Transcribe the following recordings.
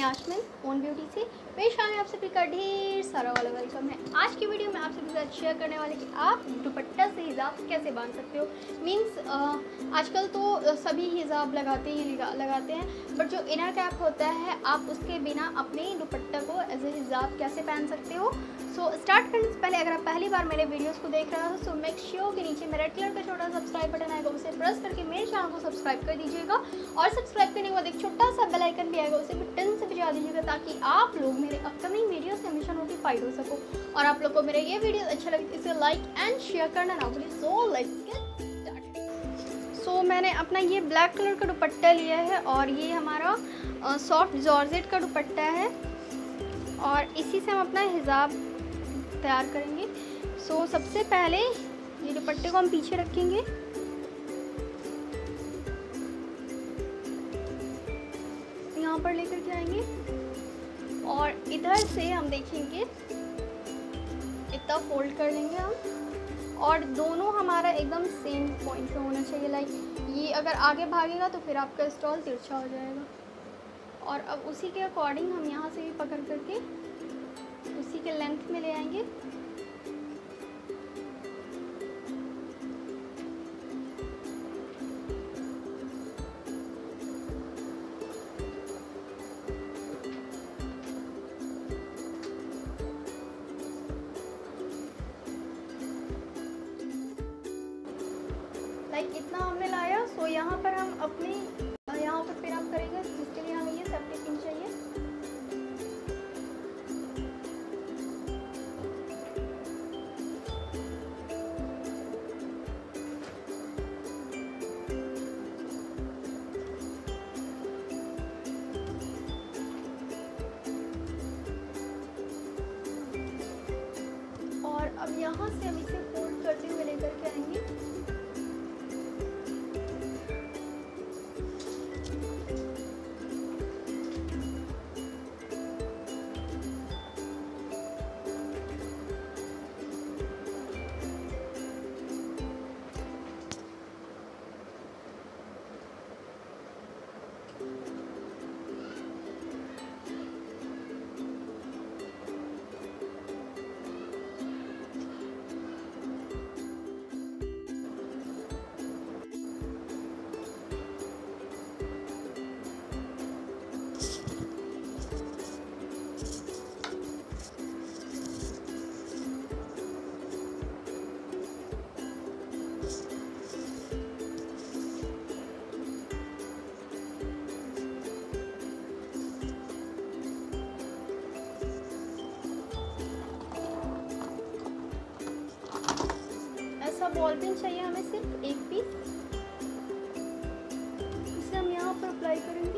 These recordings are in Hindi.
याशमिन ओन ब्यूटी से पेश आए आप सभी का ढेर सारा वाला वेलकम है। आज की वीडियो में आप सभी के साथ शेयर करने वाले कि आप दुपट्टा से हिजाब कैसे बांध सकते हो। मीन्स आजकल तो सभी हिजाब लगाते हैं, बट जो इनर कैप होता है आप उसके बिना अपने दुपट्टा को एज ए हिजाब कैसे पहन सकते हो। सो स्टार्ट करने से पहले अगर आप पहली बार मेरे वीडियोस को देख रहे हो तो मेक श्योर कि नीचे में रेड कलर का छोटा सब्सक्राइब बटन आएगा, उसे प्रेस करके मेरे चैनल को सब्सक्राइब कर दीजिएगा और सब्सक्राइब करने के बाद एक छोटा सा बेल आइकन भी आएगा, उसे भी टन से बजा दीजिएगा ताकि आप लोग मेरे अपकमिंग वीडियो से हमेशा नोटिफाइड हो सको। और आप लोग को मेरे ये वीडियो अच्छा लगे तो इसे लाइक एंड शेयर करना ना भूलिए। So let's get started. So मैंने अपना ये ब्लैक कलर का दुपट्टा लिया है और ये हमारा सॉफ्ट जॉर्जेट का दुपट्टा है और इसी से हम अपना हिजाब तैयार करेंगे। सो सबसे पहले ये दुपट्टे को हम पीछे रखेंगे, यहाँ पर लेकर के आएंगे और इधर से हम देखेंगे इतना फोल्ड कर लेंगे हम और दोनों हमारा एकदम सेम पॉइंट पे होना चाहिए। लाइक ये अगर आगे भागेगा तो फिर आपका स्टॉल तिरछा हो जाएगा। और अब उसी के अकॉर्डिंग हम यहाँ से भी पकड़ करके उसी के लेंथ में ले आएंगे। लाइक इतना हमने लाया। सो यहाँ पर हम अपने यहाँ पर फिर हम करेंगे जिसके लिए हमें ये सेफ्टी पिन चाहिए। और अब यहाँ से हम इसे फोल्ड करते हुए लेकर के आएंगे। बॉल पेन चाहिए हमें सिर्फ एक पीस, इसे हम यहाँ पर अप्लाई करेंगे।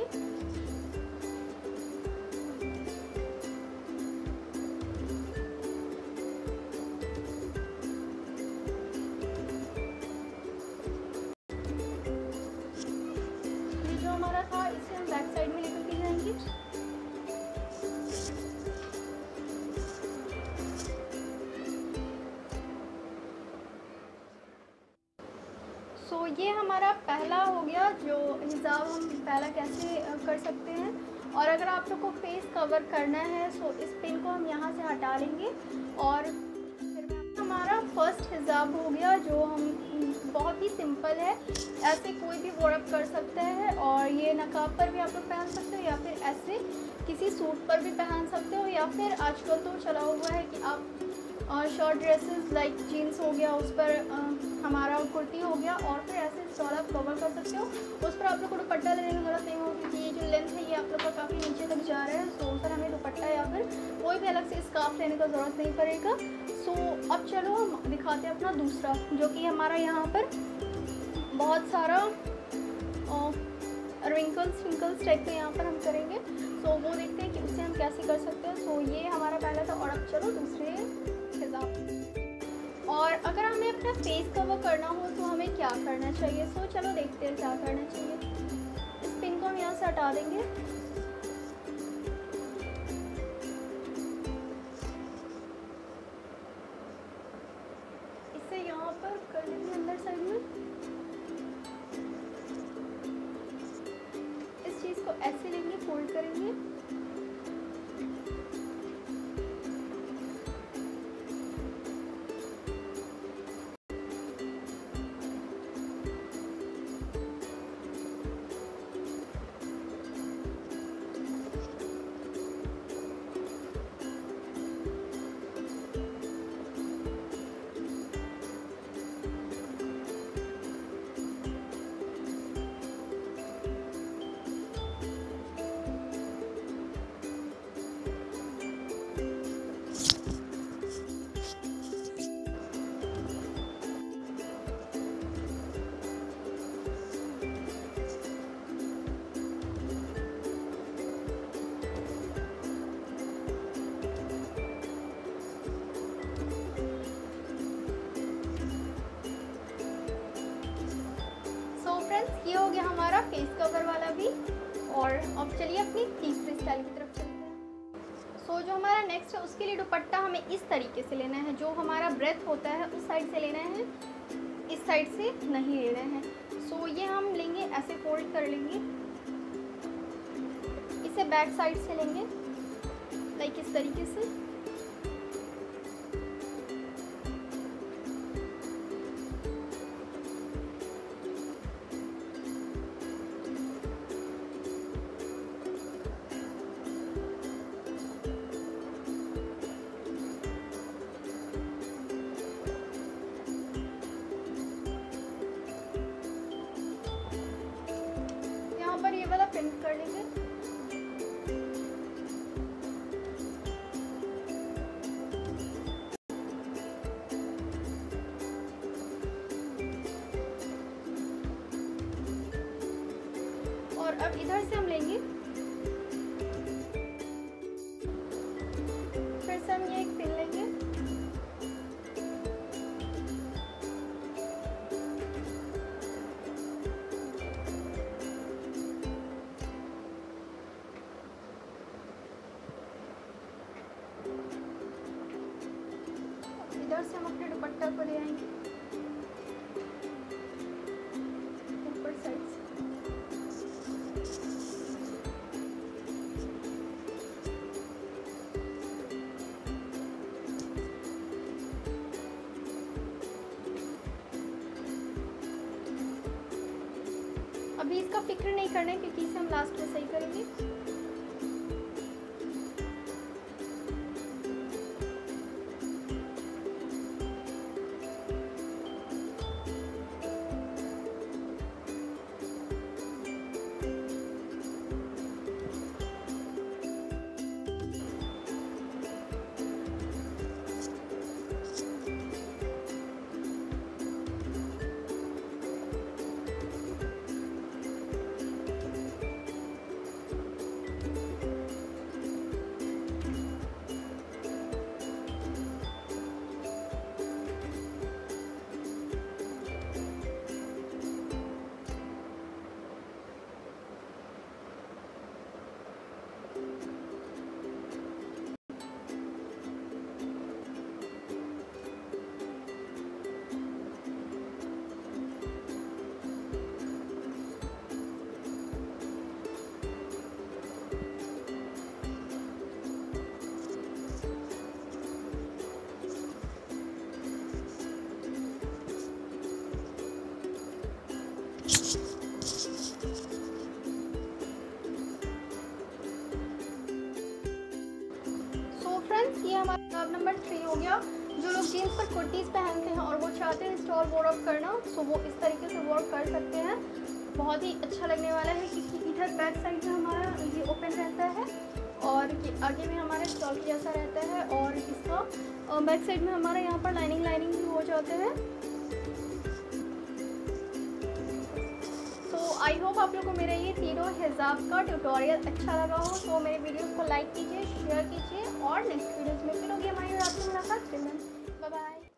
ये जो हमारा था इसे हम बैक साइड में लेकर के जाएंगे। सो ये हमारा पहला हो गया जो हिजाब हम पहला कैसे कर सकते हैं। और अगर आप लोग को फेस कवर करना है सो इस पिन को हम यहाँ से हटा लेंगे और फिर हमारा फर्स्ट हिजाब हो गया जो हम बहुत ही सिंपल है, ऐसे कोई भी वॉरअप कर सकता है और ये नकाब पर भी आप लोग पहन सकते हो या फिर ऐसे किसी सूट पर भी पहन सकते हो या फिर आजकल तो चला हुआ है कि आप शॉर्ट ड्रेसेस लाइक जीन्स हो गया उस पर हमारा कुर्ती हो गया और फिर ऐसे स्टॉल आप कवर कर सकते हो। उस पर आप लोग को दुपट्टा लेने की जरूरत नहीं होगी क्योंकि ये जो लेंथ है ये आप लोग का काफ़ी नीचे तक जा रहा है। सो उस पर हमें दुपट्टा या फिर कोई भी अलग से स्कार्फ लेने का ज़रूरत नहीं पड़ेगा। सो अब चलो हम दिखाते हैं अपना दूसरा जो कि हमारा यहाँ पर बहुत सारा रिंकल्स टाइप के यहाँ पर हम करेंगे। सो वो देखते हैं कि उसे हम कैसे कर सकते हैं। सो ये हमारा पहला था और अब चलो दूसरे हिजाब। और अगर हमें अपना फेस कवर करना हो तो हमें क्या करना चाहिए। सो चलो देखते हैं क्या करना चाहिए। इस पिन को हम यहाँ से हटा देंगे। इसे यहाँ पर कर लेंगे अंदर साइड में। इस चीज़ को ऐसे लेंगे, फोल्ड करेंगे ये हो गया हमारा फेस कवर वाला भी। और अब चलिए अपनी तीसरी स्टाइल की तरफ चलते हैं। सो जो हमारा नेक्स्ट है उसके लिए दुपट्टा हमें इस तरीके से लेना है। जो हमारा ब्रेथ होता है उस साइड से लेना है, इस साइड से नहीं ले रहे हैं। सो ये हम लेंगे, ऐसे फोल्ड कर लेंगे, इसे बैक साइड से लेंगे लाइक इस तरीके से। यहाँ पर ये वाला प्रिंट कर लेंगे। और अब इधर से हम लेंगे, फिर से हम ये एक पिन लेंगे, इधर से हम अपने दुपट्टा को ले आएंगे ऊपर साइड से। अभी इसका फिक्र नहीं करना है क्योंकि इसे हम लास्ट में सही करेंगे। ये हमारा हिजाब नंबर 3 हो गया। जो लोग जीन्स पर कुर्तीज़ पहनते हैं और वो चाहते हैं स्टॉल वर्क करना, सो वो इस तरीके से वर्क कर सकते हैं। बहुत ही अच्छा लगने वाला है क्योंकि इधर बैक साइड में हमारा ये ओपन रहता है और आगे में हमारा स्टॉल जैसा रहता है, और इसका बैक साइड में हमारा यहाँ पर लाइनिंग भी हो जाते हैं। आई होप आप लोगों को मेरा ये तीनों हिजाब का ट्यूटोरियल अच्छा लगा हो। तो मेरे वीडियोस को लाइक कीजिए, शेयर कीजिए और नेक्स्ट वीडियोस में फिर होगी हमारी रात में मुलाकात। Bye bye.